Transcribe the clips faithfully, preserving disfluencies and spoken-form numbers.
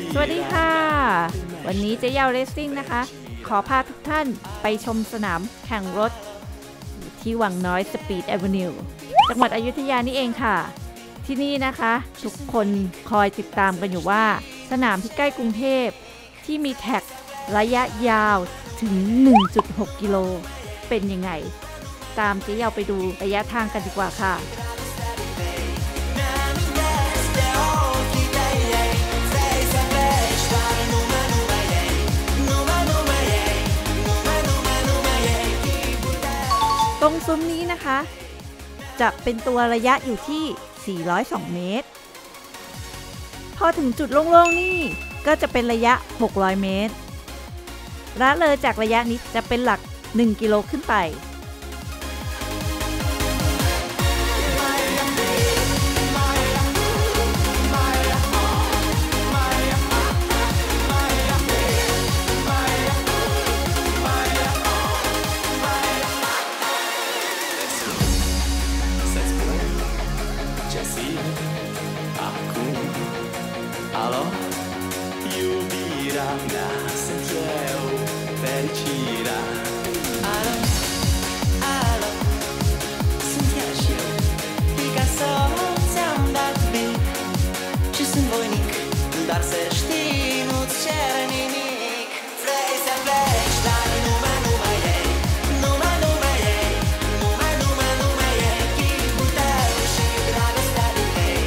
สวัสดีค่ะวันนี้เจ๊ยาวเรซซิ่งนะคะขอพาทุกท่านไปชมสนามแข่งรถที่วังน้อยสปีดแอเวนิวจังหวัดอยุธยานี่เองค่ะที่นี่นะคะทุกคนคอยติดตามกันอยู่ว่าสนามที่ใกล้กรุงเทพที่มีแท็กระยะยาวถึง หนึ่งจุดหก กิโลเป็นยังไงตามเจ๊ยาวไปดูระยะทางกันดีกว่าค่ะตรงซุ้มนี้นะคะจะเป็นตัวระยะอยู่ที่สี่ร้อยสองเมตรพอถึงจุดโล่งๆนี่ก็จะเป็นระยะหกร้อยเมตรละเลยจากระยะนี้จะเป็นหลักหนึ่งกิโลขึ้นไป Halo, jubilana sentiero felicità. Halo, halo, sentiaci eu, Picasso ți-am dat bic și sunt voinic, dar să știi, nu-ți cer nimic. Vrei să pleci, dar numai, numai ei, numai, numai ei, numai, numai, numai ei, chipul tău și dragostea de ei.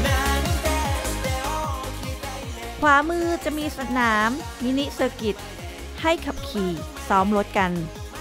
ขวามือจะมีสนามมินิเซอร์กิตให้ขับขี่ซ้อมรถกัน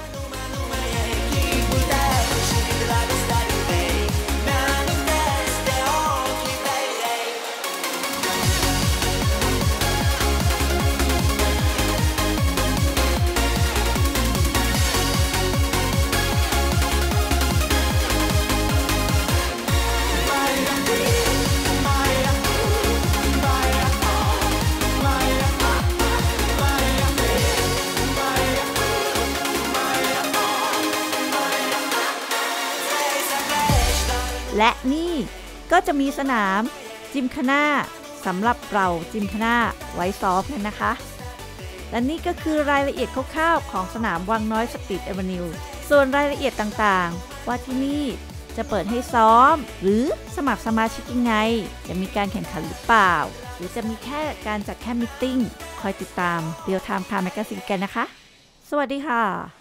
และนี่ก็จะมีสนามจิมคาน่าสำหรับเราจิมคาน่าไว้ซ้อมกันนะคะและนี่ก็คือรายละเอียดคร่าวๆของสนามวังน้อยสปีดแอเวนิวส่วนรายละเอียดต่างๆว่าที่นี่จะเปิดให้ซ้อมหรือสมัครสมาชิกยังไงจะมีการแข่งขันหรือเปล่าหรือจะมีแค่การจัดแค่มีตติ้งคอยติดตามเรียลไทม์คาร์แมกกาซีนกันนะคะสวัสดีค่ะ